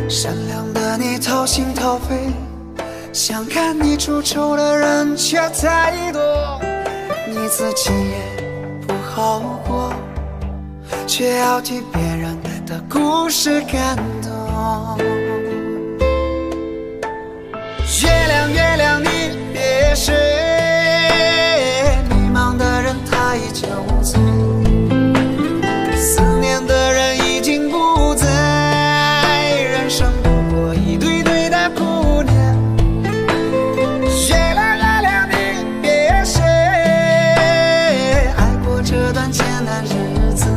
善良的你掏心掏肺，想看你出丑的人却太多，你自己也不好过，却要替别人的故事感动。月亮月亮你别睡，迷茫的人他已酒醉，思念的人已经不在，人生不过一堆堆的顾念。月亮月亮你别睡，爱过这段艰难日子，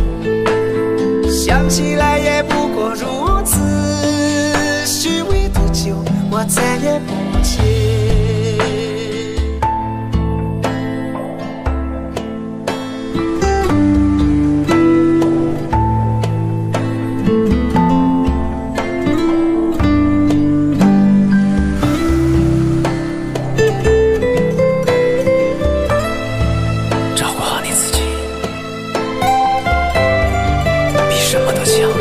想起来也不过如此，虚伪的酒我再也不接。 照顾好你自己，比什么都强。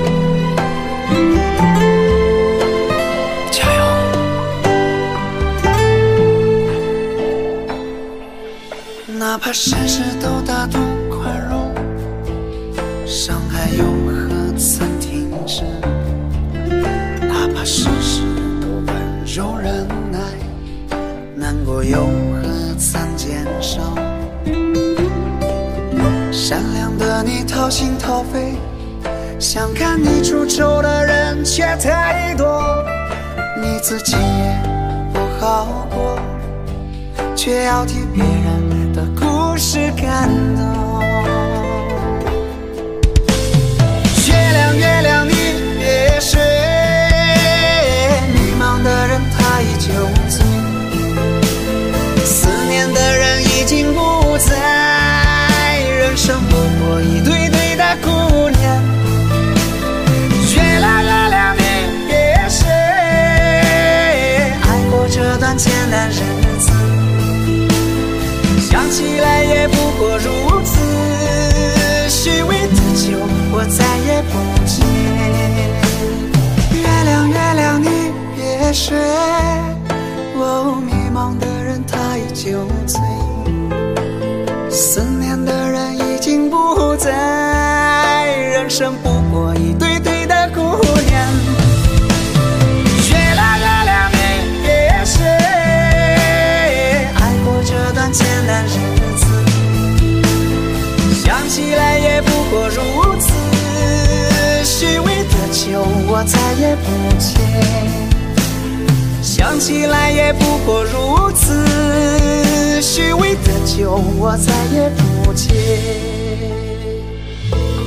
加油！ 哪怕世事都大度宽容，伤害又何曾停止？哪怕世事都温柔忍耐，难过又何曾减少？善良的你掏心掏肺，想看你出丑的人却太多，你自己也不好过，却要替别人的故事感动。月亮月亮你别睡，迷茫的人他已酒醉，思念的人已经不在，人生不过一堆堆的顾念。月亮月亮你别睡，爱过这段艰难日子，想起来也不过如此，虚伪的酒我再也不接。月亮月亮你别睡，迷茫的人他已酒醉，思念的人已经不在，人生不过一堆堆的顾念。月亮月亮你别睡，爱过这段艰难日子，想起来也不过如此，虚伪的酒我再也不接。想起来也不过如此，虚伪的酒我再也不接。